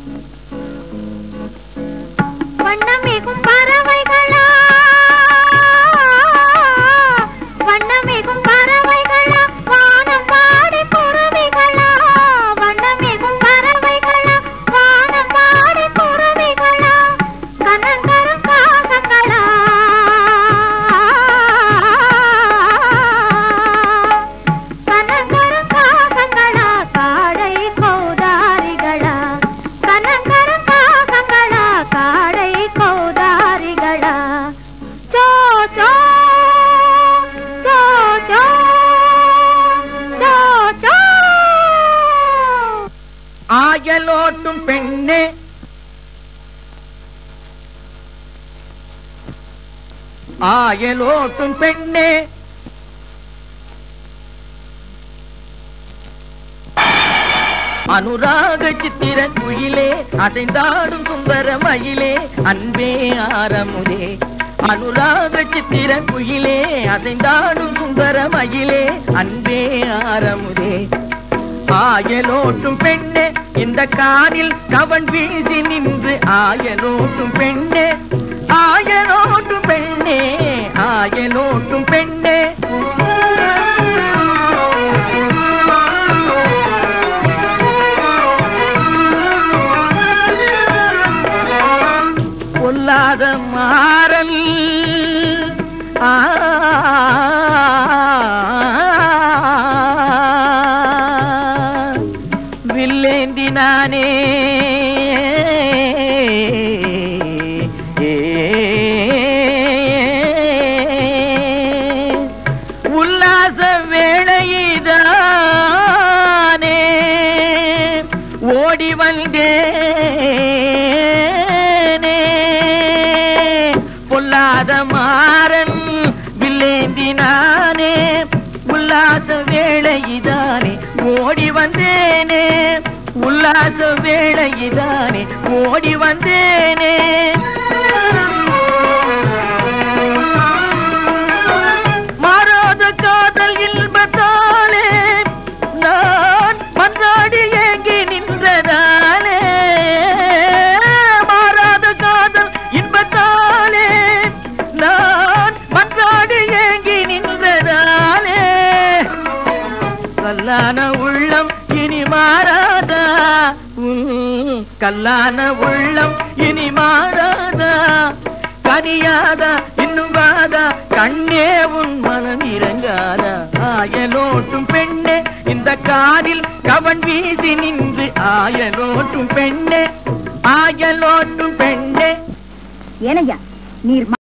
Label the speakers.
Speaker 1: வண்ணமிகும் பறவைகளா வண்ணமிகும் பறவைகளா வானம் பாடி குருவிகளா வண்ணமிகும் பறவைகளா வானம் பாடி குருவிகளா கனங்கரும் காகங்களா கனங்கரும் காகங்களா காடை கௌதாரிகளா கனங்கரும் காகங்களா காடை கௌதாரிகளா சோ சோ சோ சோ சோ சோ
Speaker 2: ஆயலோட்டும் பெண்ணே ஆயலோட்டும் பெண்ணே அனுராக சித்திர குயிலே அசைந்தாடும் சுந்தர மயிலே அன்பே ஆரமுதே அனுராக சித்திர குயிலே அசைந்தாடும் சுந்தர மயிலே அன்பே ஆரமுதே ஆயலோட்டும் பெண்ணே இந்த காரில் கவன் வீசி நின்று ஆயலோட்டும் பெண்ணே ஆயலோட்டும் பெண்ணே ஆயலோட்டும் பெண்ணே பொல்லாத மாறல் வில்லேந்தி நானே உல்லாச வேளையிதானே ஓடி வந்தேனே பொல்லாத மாறன் வில்லேந்தி நானே உல்லாச வேளையிதானே ஓடி வந்தேனே உல்லாச வேளையிதானே ஓடி வந்தேனே மாறாத காதல் இன்பத்தாலே நான் மன்றாடி ஏங்கி நின்றதாலே மாறாத காதல் இன்பத்தாலே நான் மன்றாடி ஏங்கி நின்றதாலே கல்லான உள்ளம் இனி மாறாதா கல்லான உள்ளம் இனி மாறாதா கனியாதா இன்னும் வாதா கண்ணே உன் மனம் இறங்காதா ஆயலோட்டும் பெண்ணே இந்த காரில் கவன் வீசி நின்று ஆயலோட்டும் பெண்ணே ஆயலோட்டும் பெண்ணே
Speaker 3: ஏனையா நீர்